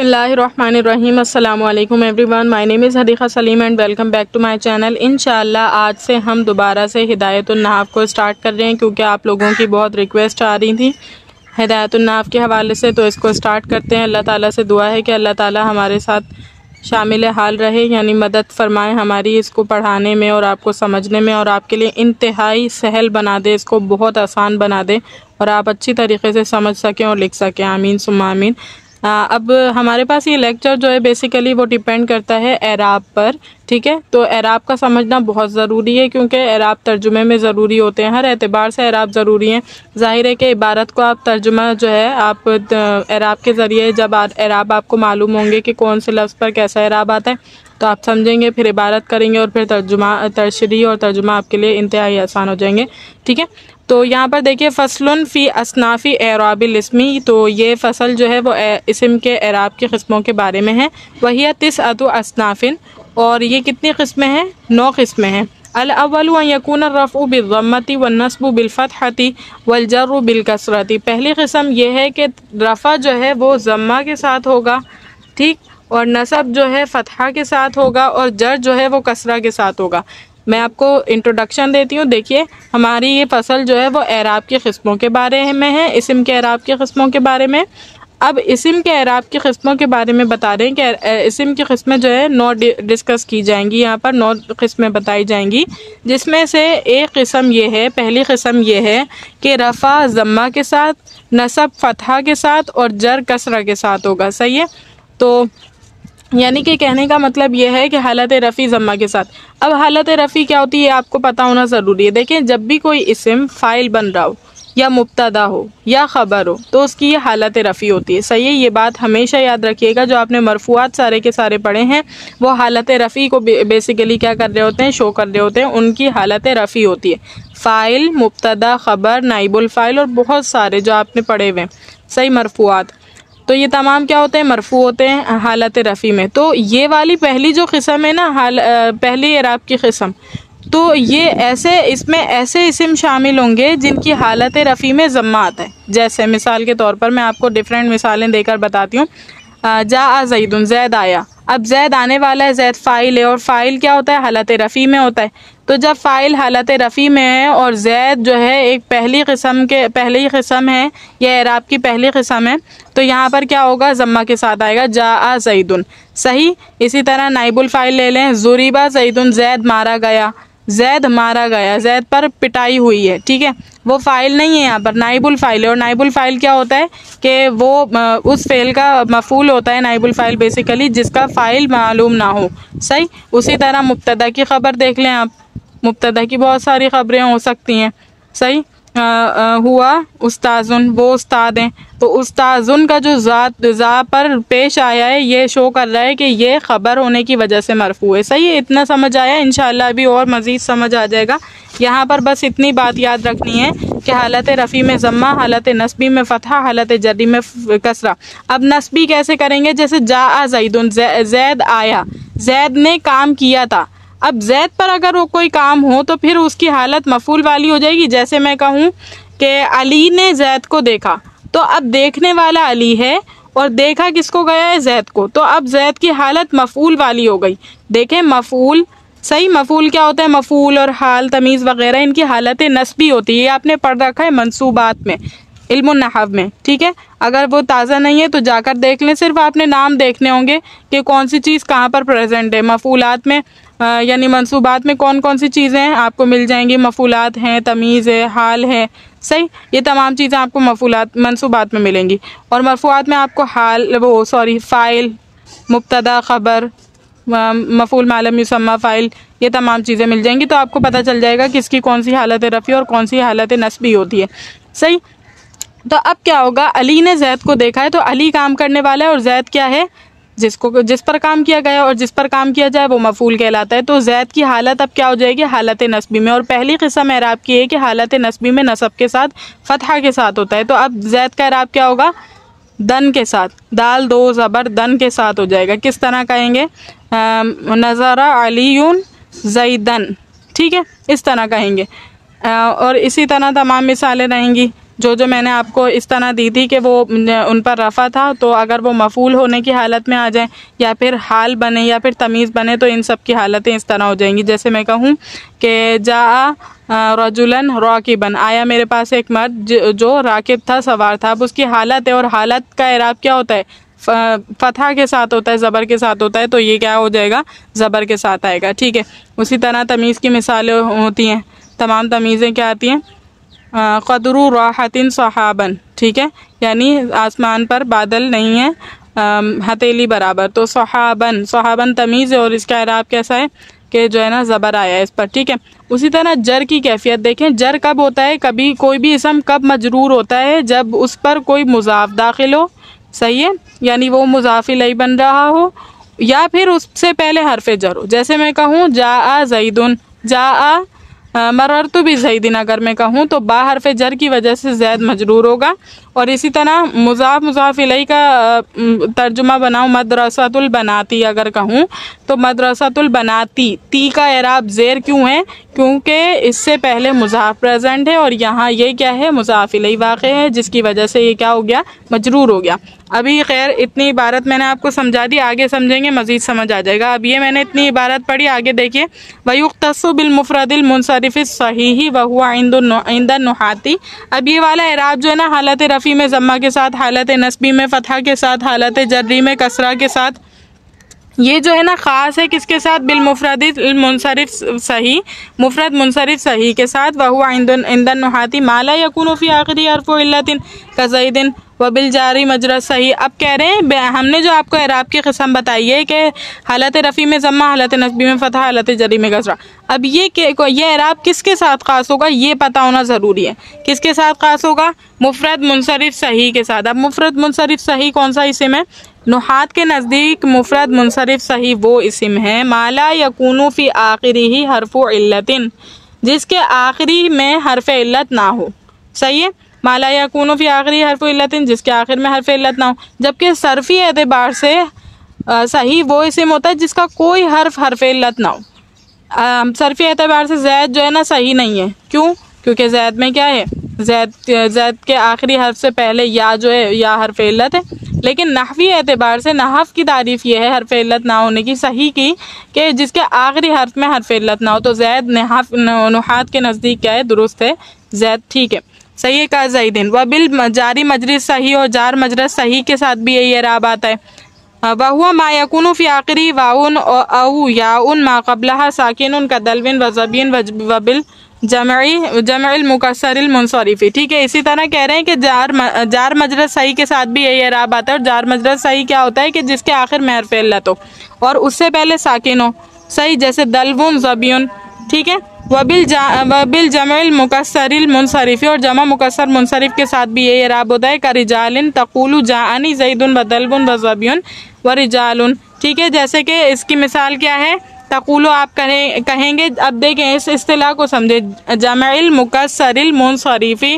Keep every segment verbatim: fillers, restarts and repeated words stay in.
बिस्मिल्लाहिर्रहमानिर्रहीम अस्सलामु अलैकुम everyone, my name is Hadiqa Saleem and welcome back to my channel. इंशाअल्लाह आज से हम दोबारा से हिदायतुन नहव को स्टार्ट कर रहे हैं क्योंकि आप लोगों की बहुत रिक्वेस्ट आ रही थी हिदायतुन नहव के हवाले से, तो इसको स्टार्ट करते हैं। अल्लाह ताला से दुआ है कि अल्लाह ताला हमारे साथ शामिल हाल रहे, यानी मदद फरमाए हमारी इसको पढ़ाने में और आपको समझने में, और आपके लिए इंतहाई सहल बना दे, इसको बहुत आसान बना दे और आप अच्छी तरीके से समझ सकें और लिख सकें। आमीन सुम्मा आमीन। आ, अब हमारे पास ये लेक्चर जो है बेसिकली वो डिपेंड करता है एराब पर, ठीक है। तो एराब का समझना बहुत ज़रूरी है क्योंकि एराब तर्जुमे में ज़रूरी होते हैं, हर एतबार से एराब ज़रूरी है। ज़ाहिर है कि इबारत को आप तर्जुमा जो है आप एराब के ज़रिए जब एराब आपको मालूम होंगे कि कौन से लफ्ज़ पर कैसा एराब आता है तो आप समझेंगे, फिर इबारत करेंगे और फिर तर्जुमा तशरीह और तर्जुमा आपके लिए इंतहाई आसान हो जाएंगे, ठीक है। तो यहाँ पर देखिए फसलुन फ़ी असनाफ़ी एराबिल इस्मी, तो ये फसल जो है वो इस्म के एराब की किस्मों के बारे में है। वही तिसअतु असनाफ़िन, और ये कितनी किस्में हैं? नौ किस्में हैं। अल अव्वलु अन यकून रफ़उ बिज़्ज़म्मति व नस्बु बिलफ़तहति वल जर्रु बिलकसरति। पहली किस्म ये है कि रफ़ा जो है वो ज़म्मा के साथ होगा, ठीक, और नसब जो है फ़तहा के साथ होगा और जर जो है वो कसरा के साथ होगा। मैं आपको इंट्रोडक्शन देती हूँ। देखिए हमारी ये फसल जो है वो एराब की किस्मों के बारे में है, इस्म के एराब की किस्मों के बारे में। अब इस्म के एराब की किस्मों के बारे में बता रहे हैं कि इस्म की किस्में जो है नौ डिस्कस की जाएंगी, यहाँ पर नौ किस्में बताई जाएंगी, जिसमें से एक किस्म ये है, पहली किस्म ये है कि रफ़ा ज़म्मा के साथ, नसब फ़तहा के साथ और जर कसरा के साथ होगा, सही है। तो यानी कि कहने का मतलब ये है कि हालत रफ़ी ज़म्मा के साथ। अब हालत रफ़ी क्या होती है आपको पता होना ज़रूरी है। देखें जब भी कोई इस्म फ़ाइल बन रहा हो या मुब्तदा हो या ख़बर हो तो उसकी ये हालत रफ़ी होती है, सही है। ये बात हमेशा याद रखिएगा, जो आपने मरफ़ूआत सारे के सारे पढ़े हैं वो हालत रफ़ी को बेसिकली क्या कर रहे होते हैं, शो कर रहे होते हैं, उनकी हालत रफ़ी होती है। फ़ाइल, मुब्तदा, ख़बर, नाइबुल फ़ाइल और बहुत सारे जो आपने पढ़े हुए हैं, सही, मरफ़ूआत, तो ये तमाम क्या होते हैं, मरफू होते हैं हालत रफ़ी में। तो ये वाली पहली जो किस्म है ना, हाल पहली एराब की किस्म, तो ये ऐसे इसमें ऐसे इस्म शामिल होंगे जिनकी हालत रफ़ी में ज़म्मा आता है। जैसे मिसाल के तौर पर मैं आपको डिफरेंट मिसालें देकर बताती हूँ। जा ज़ैदुन, जैद आया। अब जैद आने वाला है, जैद फ़ाइल है और फ़ाइल क्या होता है, हालत रफ़ी में होता है। तो जब फ़ाइल हालत रफ़ी में है और जैद जो है एक पहली किस्म के पहली किस्म है, यह एराब की पहली किस्म है, तो यहाँ पर क्या होगा, ज़म्मा के साथ आएगा, जा ज़ैदुन, सही। इसी तरह नाइबुल फ़ाइल ले लें, ज़ुरिबा ज़ैदुन, जैद मारा गया, जैद मारा गया, जैद पर पिटाई हुई है, ठीक है। वो फ़ाइल नहीं है, यहाँ पर नाइबुल फ़ाइल है। और नाइबुल फ़ाइल क्या होता है कि वो उस फ़ेल का मफ़ूल होता है नाइबुल फ़ाइल बेसिकली, जिसका फ़ाइल मालूम ना हो, सही। उसी तरह मुब्तदा की ख़बर देख लें आप, मुब्तदा की बहुत सारी ख़बरें हो सकती हैं, सही। आ, आ, हुआ उस्ताजुन, वो उस्ताद हैं, तो उस्ताजुन का जो ज़ात ज़ा पर पेश आया है ये शो कर रहा है कि ये ख़बर होने की वजह से मरफू है, सही है। इतना समझ आया, इंशाअल्लाह अभी और मज़ीद समझ आ जाएगा। यहाँ पर बस इतनी बात याद रखनी है कि हालत रफ़ी में ज़म्मा, हालत नस्बी में फ़तहा, हालत जरी में कसरा। अब नस्बी कैसे करेंगे, जैसे जा ज़ैदुन, जैद आया, जैद ने काम किया था। अब जैद पर अगर वो कोई काम हो तो फिर उसकी हालत मफूल वाली हो जाएगी। जैसे मैं कहूँ कि अली ने जैद को देखा, तो अब देखने वाला अली है और देखा किसको गया है, जैद को, तो अब जैद की हालत मफूल वाली हो गई। देखें मफूल, सही, मफूल क्या होता है, मफूल और हाल, तमीज़ वगैरह इनकी हालत नस्बी होती है। ये आपने पढ़ रखा है मंसूबात में, इल्मुन नहव में, ठीक है। अगर वो ताज़ा नहीं है तो जाकर देख लें, सिर्फ आपने नाम देखने होंगे कि कौन सी चीज़ कहाँ पर प्रेजेंट है। मफूलात में यानी मंसूबात में कौन कौन सी चीज़ें हैं आपको मिल जाएंगी, मफूलात हैं, तमीज़ है, हाल है, सही। ये तमाम चीज़ें आपको मफूलात मंसूबात में मिलेंगी। और मरफूआत में आपको हाल, वो सॉरी फ़ाइल, मुब्तदा, ख़बर, मफूल मालम युसम्मा फ़ाइल, ये तमाम चीज़ें मिल जाएंगी। तो आपको पता चल जाएगा कि इसकी कौन सी हालत रफ़ी और कौन सी हालत नस्बी होती है, सही। तो अब क्या होगा, अली ने जैद को देखा है, तो अली काम करने वाला है और जैद क्या है, जिसको जिस पर काम किया गया और जिस पर काम किया जाए वो मफूल कहलाता है। तो जैद की हालत अब क्या हो जाएगी, हालत नस्बी में। और पहली किस्म एराब की है कि हालत नस्बी में नसब के साथ फ़तहा के साथ होता है। तो अब जैद का एराब क्या होगा, दन के साथ, दाल दो ज़बर दन के साथ हो जाएगा। किस तरह कहेंगे, नज़रा अलीयुन ज़ैदन, ठीक है, इस तरह कहेंगे। और इसी तरह तमाम मिसालें रहेंगी। जो जो मैंने आपको इस तरह दी थी कि वो उन पर रफ़ा था, तो अगर वो मफ़ूल होने की हालत में आ जाए या फिर हाल बने या फिर तमीज़ बने तो इन सब की हालतें इस तरह हो जाएंगी। जैसे मैं कहूँ कि जा रजुलन राकिबन, आया मेरे पास एक मर्द जो राकिब था, सवार था। अब उसकी हालत है और हालत का इराब क्या होता है? फतहा के साथ होता है, ज़बर के साथ होता है, तो ये क्या हो जाएगा? ज़बर के साथ आएगा। ठीक है। उसी तरह तमीज़ की मिसालें होती हैं, तमाम तमीज़ें क्या आती हैं? क़दरु राहतिन सहाबन, ठीक है, यानी आसमान पर बादल नहीं है हथेली बराबर, तो सहाबन, सहाबन तमीज़ है और इसका इराब कैसा है कि जो है ना ज़बर आया है इस पर। ठीक है। उसी तरह जर की कैफियत देखें, जर कब होता है? कभी कोई भी इसम कब मजरूर होता है? जब उस पर कोई मुज़ाफ दाखिल हो, सही है, यानी वो मुज़ाफ इलैहि बन रहा हो या फिर उससे पहले हरफ़े जर हो। जैसे मैं कहूँ जा ज़ैदुन, जा मररतु भी ज़ैदिन, अगर मैं कहूँ तो बा हरफ़े जर की वजह से ज़ैद मजरूर होगा। और इसी तरह मुज़ाफ मुज़ाफ इलैहि का तर्जुमा बनाऊँ मदरसतुल बनाती, अगर कहूँ तो मदरसतुल बनाती, ती का एराब ज़ेर क्यों है? क्योंकि इससे पहले मुज़ाफ प्रेजेंट है और यहाँ ये क्या है? मुज़ाफ इलैहि वाक़े है, जिसकी वजह से ये क्या हो गया? मजरूर हो गया। अभी खैर इतनी इबारत मैंने आपको समझा दी, आगे समझेंगे मज़ीद समझ आ जाएगा। अब ये मैंने इतनी इबारत पढ़ी, आगे देखिए। वयुख्तस्सु बिल मुफ़रदिल मुनसरिफ़ि सहीही व हुवा इंदन नुहाती। अब ये वाला इराब जो है ना, हालत रफ़ी में ज़म्मा के साथ, हालत नस्बी में फ़तहा के साथ, हालत जर्री में कसरा के साथ, ये जो है ना ख़ास है किसके साथ? बिल मुफ़रदिल मुनसरिफ़ सही, मुफ़रद मुनसरिफ़ सही के साथ। व हुवा इंदन नुहाती माला यकूनु फ़ी आखिरी हर्फ़ु इल्लतिन का ज़ैदिन व बिल जारी मजरा सही। अब कह रहे हैं हमने जो आपको एराब की किस्म बताई है कि हालत रफ़ी में ज़म्मा, हालत नस्बी में फ़तहा, हालत जरी में कसरा। अब ये ये एराब किसके साथ ख़ास होगा ये पता होना ज़रूरी है। किसके साथ ख़ास होगा? मुफ़रद मुनसरिफ़ सही के साथ। अब मुफ़रद मुनसरिफ़ सही कौन सा इस्म है? नुहात के नज़दीक मुफ़रद मुनसरिफ़ सही वो इस्म है माला यकूनु फ़ी आखिरिही हर्फ़ु इल्लतिन, जिसके आखिरी में हर्फ़ इल्लत ना हो। सही है। माला यकूनु फ़ी आखिरी हर्फ़ु इल्लतिन, जिसके आखिर में हर्फ़ इल्लत ना हो। जबकि सर्फ़ी एतबार से आ, सही वो इस्म होता है जिसका कोई हर्फ हर्फ़ इल्लत ना हो। सर्फ़ी एतबार से ज़ैद जो है ना सही नहीं है। क्यों? क्योंकि ज़ैद में क्या है? ज़ैद ज़ैद के आखिरी हर्फ से पहले या जो है या हर्फ़ इल्लत है। लेकिन नहवी एतबार से नहव की तारीफ़ ये है हर्फ़ इल्लत ना होने की, सही की, कि जिसके आखिरी हर्फ में हर्फ़ इल्लत ना हो। तो ज़ैद नहव नुहात के नज़दीक क्या है? दुरुस्त है, ज़ैद ठीक है, सही है। का ज़ैदिन व बिल जारी मजरिस सही, और जार मजरस सही के साथ भी यही एराब आता है। व हुवा मा यकूनु फ़ी आखिरी वाउन औ याउन मा क़ब्लहा साकिनुन का दलविन व ज़बिन व बिल जमई जमइल मुकस्सरिल मुनसरिफ़ी। ठीक है। इसी तरह कह रहे हैं कि जार जार मजरस सही के साथ भी यही एराब आता है। और जार मजरस सही क्या होता है? कि जिसके आखिर में हर्फ़ इल्लत हो और उससे पहले साकिन हो, सही, जैसे दलवुन ज़बियुन। ठीक है। वबिल जा वबिल जमइल मुकस्सरिल मुनसरिफ़ी, और जमा मुकस्सर मुनसरिफ़ के साथ भी यही एराब होता है। का रिजालिन तक़ूलु जाअनी ज़ैदुन व दलवुन व ज़बियुन व रिजालुन। ठीक है। जैसे कि इसकी मिसाल क्या है? तक़ूलो आप कहें कहेंगे। अब देखें इस इस्तिलाह को समझे। जमइल मुकस्सरिल मुनसरिफ़ी,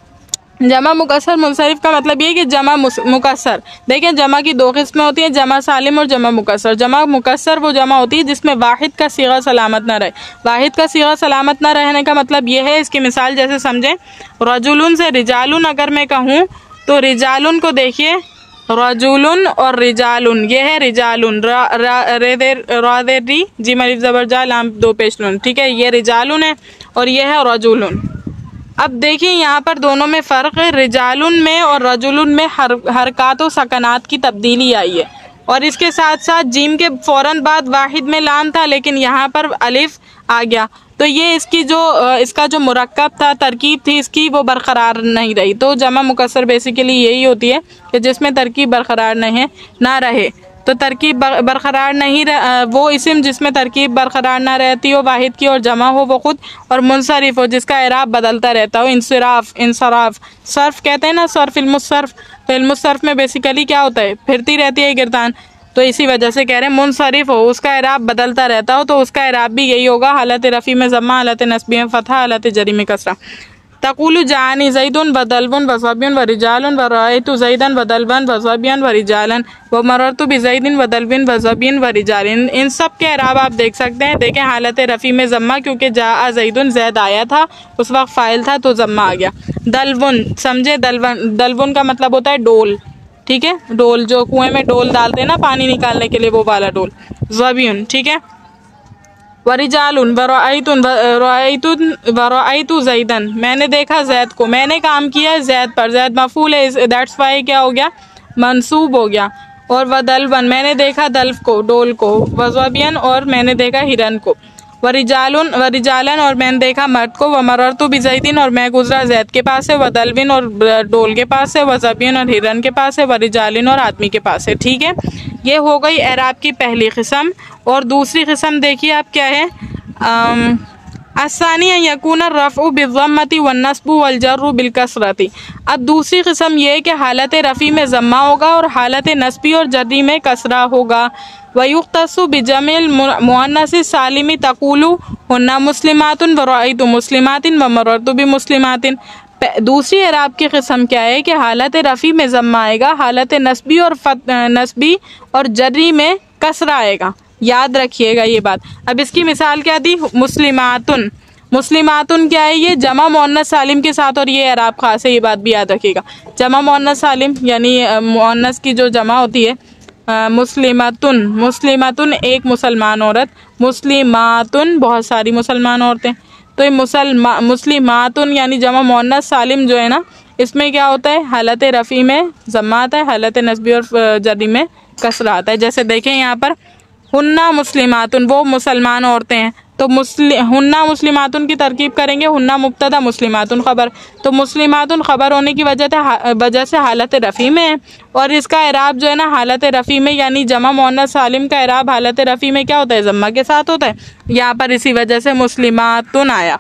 जमा मुकस्सर मुनसरिफ़ का मतलब ये कि जमा मुकस्सर, देखें जमा की दो किस्में होती हैं, जमा सालिम और जमा मुकस्सर। जमा मुकस्सर वो जमा होती है जिसमें वाहिद का सीगा सलामत ना रहे। वाहिद का सीगा सलामत ना रहने का मतलब ये है, इसकी मिसाल जैसे समझें, रजुलुन से रिजालुन अगर मैं कहूँ तो रिजालुन को देखिए, रजुलुन और रिजालुन, ये है रिजालुन, री जी मरीफ ज़बरजा लाम दो पेशलुन। ठीक है। ये रिजालुन है और ये है रजुलुन। अब देखिए यहाँ पर दोनों में फ़र्क है। रिजालुन में और रजुलुन में हर हरकात व सकनात की तब्दीली आई है, और इसके साथ साथ जीम के फ़ौरन बाद वाहिद में लाम था, लेकिन यहाँ पर अलिफ आ गया। तो ये इसकी जो इसका जो मुरक्कब था, तरकीब थी इसकी, वो बरकरार नहीं रही। तो जमा मुकस्सर बेसिकली यही होती है कि जिसमें तरकीब बरकरार नहीं ना रहे। तो तरकीब बरकरार नहीं रह, वो इस्म जिसमें तरकीब बरकरार ना रहती हो वाहिद की, और जमा हो वो खुद, और मुनसरिफ़ हो जिसका एराब बदलता रहता हो। इंसराफ, इंसराफ, सर्फ कहते हैं ना, सर्फ इल्मुस्सर्फ। तो इल्मुस्सर्फ में बेसिकली क्या होता है? फिरती रहती है गिरदान। तो इसी वजह से कह रहे हैं मुनसरिफ़ हो, उसका एराब बदलता रहता हो, तो उसका एराब भी यही होगा, हालत रफ़ी में ज़म्मा, हालत नस्बी में फ़तहा, हालत जरी में कसरा। तकुलु जानी ज़ैदुन व दल्बुन व सबियुन व रिजालुन व रअयतु ज़ैदन व दल्बन व सबियन व रिजालन व मररतु बि ज़ैदिन व दल्बिन व सबियन व रिजालिन। इन सब के एराब आप देख सकते हैं। देखें हालत रफ़ी में ज़म्मा, क्योंकि जा ज़ैदुन ज़ैद आया था उस वक्त फ़ाइल था तो ज़म्मा आ गया। दल्बुन समझे, दल्बन दल्बुन का मतलब होता है डोल, ठीक है, डोल जो कुएं में डोल डालते हैं ना पानी निकालने के लिए, वो वाला डोल। ज़बियुन, ठीक है। वरिजालुन वरअयतुन वरअयतुन वरअयतु ज़ैदन, मैंने देखा जैद को, मैंने काम किया जैद पर, जैद मफूल है, दैट्स वाई क्या हो गया, मंसूब हो गया। और वदल्बन, मैंने देखा दल्फ को, डोल को। वज़बियन, और मैंने देखा हिरन को। वरिजालुन वरिजालन, और मैंने देखा मर्द को। व मररतु बि ज़ैदिन, और मैं गुजरा जैद के पास है। वदल्बिन, और डोल के पास है। वज़बियन, और हिरन के पास है। वरिजालिन, और आदमी के पास है। ठीक है, ये हो गई एराब की पहली किस्म। और दूसरी किस्म देखिए आप क्या है, अस्सानी यकून रफ़उ बिज़्ज़म्मति वन्नस्बु वलजर्रु बिलकसरति। अब दूसरी किस्म ये है कि हालत रफ़ी में ज़म्मा होगा और हालत नस्बी और जर्री में कसरा होगा। वयुख्तस्सु बिजमिल मुअन्नसी सालिमी तक़ूलु हुन्ना मुस्लिमातुन व रअयतु मुस्लिमातिन व मररतु बिमुस्लिमातिन। दूसरी एराब की किस्म क्या है कि हालत रफ़ी में ज़म्मा आएगा, हालत नस्बी और नस्बी और जर्री में कसरा आएगा। याद रखिएगा ये बात। अब इसकी मिसाल क्या दी, मुस्लिमातुन। मुस्लिमातुन क्या है, ये जमा मुअन्नस सालिम के साथ, और ये एराब खास है, ये बात भी याद रखिएगा। जमा मुअन्नस सालिम यानी मुअन्नस की जो जमा होती है, मुस्लिमातुन, मुस्लिमातुन एक मुसलमान औरत, मुस्लिमातुन बहुत सारी मुसलमान औरतें। तो ये मुसलमा मुस्लिमातुन यानी जमा मुअन्नस सालिम जो है ना, इसमें क्या होता है, हालत रफ़ी में ज़म्मा आता है, हालत नस्बी और जर्री में कसरा आता है। जैसे देखें यहाँ पर, हुन्ना मुस्लिमातुन, वो मुसलमान औरतें हैं, तो मुस्लिम हुन्ना मुस्लिमातुन की तरकीब करेंगे, हुन्ना मुब्तदा मुस्लिमातुन ख़बर। तो मुस्लिमातुन ख़बर होने की वजह से वजह से हालत रफ़ी में है, और इसका एराब जो है ना हालत रफ़ी में यानी जमा मुअन्नस सालिम का एराब हालत रफ़ी में क्या होता है, ज़म्मा के साथ होता है। यहाँ पर इसी वजह से मुस्लिमातुन आया,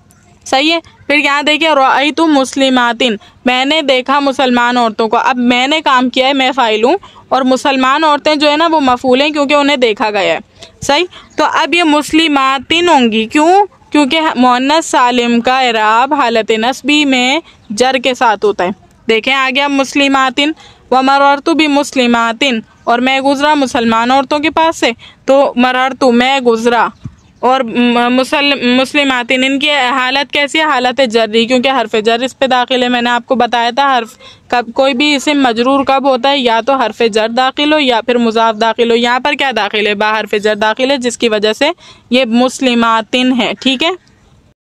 सही है। फिर यहाँ देखिए, रअयतु मुस्लिमातिन, मैंने देखा मुसलमान औरतों को। अब मैंने काम किया है, मैं फ़ाइल हूँ, और मुसलमान औरतें जो है ना वो मफूल हैं क्योंकि उन्हें देखा गया है, सही। तो अब ये मुस्लिमातिन होंगी, क्यों, क्योंकि मुअन्नस सालिम का एराब हालत नस्बी में जर के साथ होता है। देखें आ गया मुस्लिमातिन। व मररतु बि मुस्लिमातिन, और मैं गुजरा मुसलमान औरतों के पास से, तो मररतु मैं गुजरा, और मुसल मुस्लिमातिन इनकी हालत कैसी है, हालत जर्री, क्योंकि हरफ जर इस पे दाखिल है। मैंने आपको बताया था हर्फ कब कोई भी इस्म मजरूर कब होता है, या तो हरफ जर दाखिल हो या फिर मुजाफ दाखिल हो। यहाँ पर क्या दाखिल है, बा हरफ जर दाखिल है, जिसकी वजह से ये मुस्लिमातिन है, ठीक है।